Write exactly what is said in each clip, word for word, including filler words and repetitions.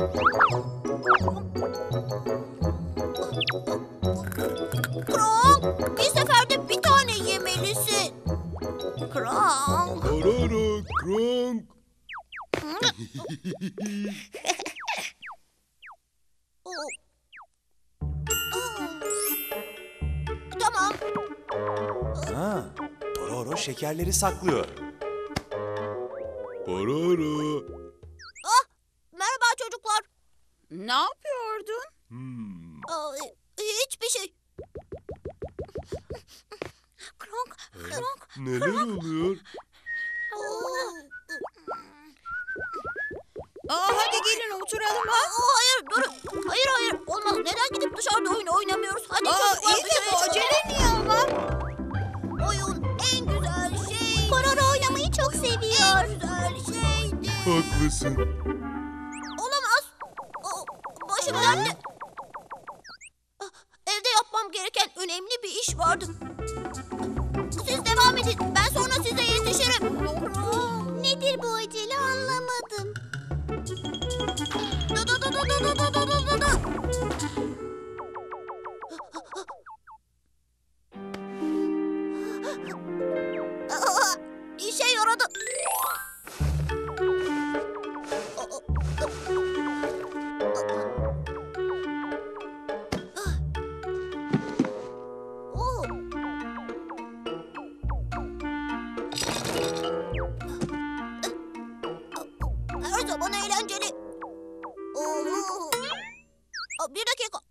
Kronk, bir seferde bir tane yemelisin. Kronk. Pororo, Kronk. Tamam. Ha, Pororo şekerleri saklıyor. Pororo. Ah, merhaba çocuklar. Ne yapıyordun? Hmm. Aa, hiçbir şey. Kronk, Kronk. Neler oluyor? Aa, hadi gelin oturalım ha. Aa, hayır, durun. Hayır, hayır. Olmaz. Neden gidip dışarıda oyun oynamıyoruz? Hadi Aa, çocuklar iyi de dışarıya bu çıkalım. acele niye ama? Oyun en güzel şey. Pororo oynamayı çok seviyor. En güzel şeydi. Haklısın. Olamaz. Aa, başım döndü. Ah, evde yapmam gereken önemli bir iş vardı. Siz devam edin. Ben sonra size yetişirim. Nedir bu acele anlamadım. Da da da da da da da da da da. Aa, İşe yaradı. Oo. Her zaman eğlenceli. Oo. Aa, Bir dakika.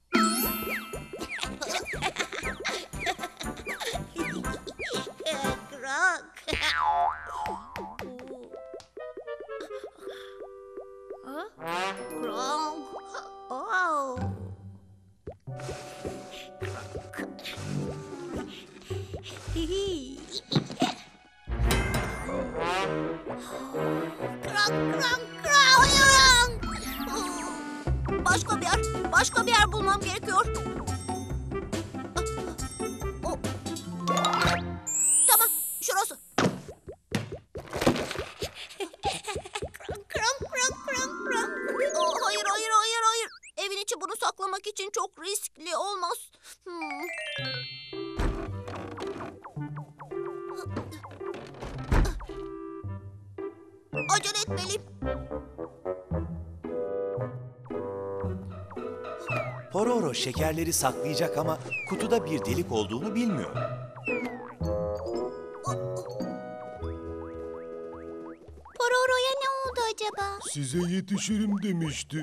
Kronk. Kronk. Oh. Kronk, kronk, kronk. Başka bir yer, başka bir yer bulmam gerekiyor. O. Tamam, şurası. Kronk, kronk, kronk, kronk, kronk. Oh, hayır, hayır, hayır, hayır. Evin içi bunu saklamak için çok riskli olmaz. Hmm. Acele etmeliyim. Pororo şekerleri saklayacak ama kutuda bir delik olduğunu bilmiyor. Pororo'ya ne oldu acaba? Size yetişirim demişti.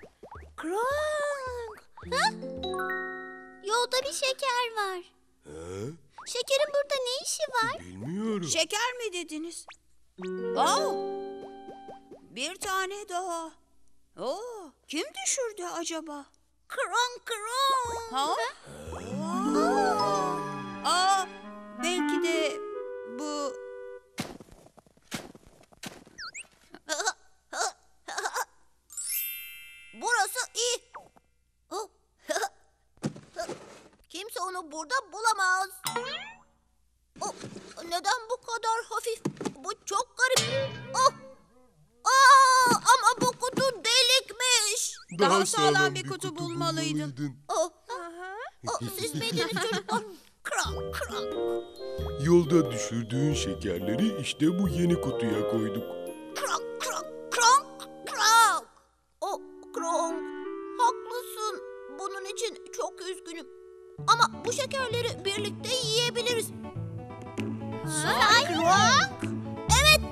Kronk. Ha? Yolda bir şeker var. He? Şekerin burada ne işi var? Bilmiyorum. Şeker mi dediniz? Aa, bir tane daha. Oo, kim düşürdü acaba? Kronk, kronk. Ha? Aa, aa, belki de bu... Burası iyi. Oh. Kimse onu burada bulamaz. Oh. Neden bu kadar hafif? Bu çok garip. Oh. Aa, ama bu kutu delikmiş. Daha sağlam bir kutu bulmalıydın. Oh. Oh, siz miydiniz çocuklar? Kronk, kronk. Yolda düşürdüğün şekerleri işte bu yeni kutuya koyduk. Kronk, kronk, kronk, kronk. Oh, kronk. Haklısın. Bunun için çok üzgünüm. Ama bu şekerleri birlikte yiyebiliriz. Sahi mi? Evet.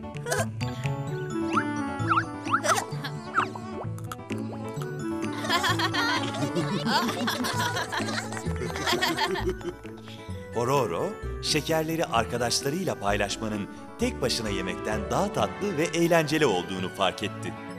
Pororo, şekerleri arkadaşlarıyla paylaşmanın tek başına yemekten daha tatlı ve eğlenceli olduğunu fark etti.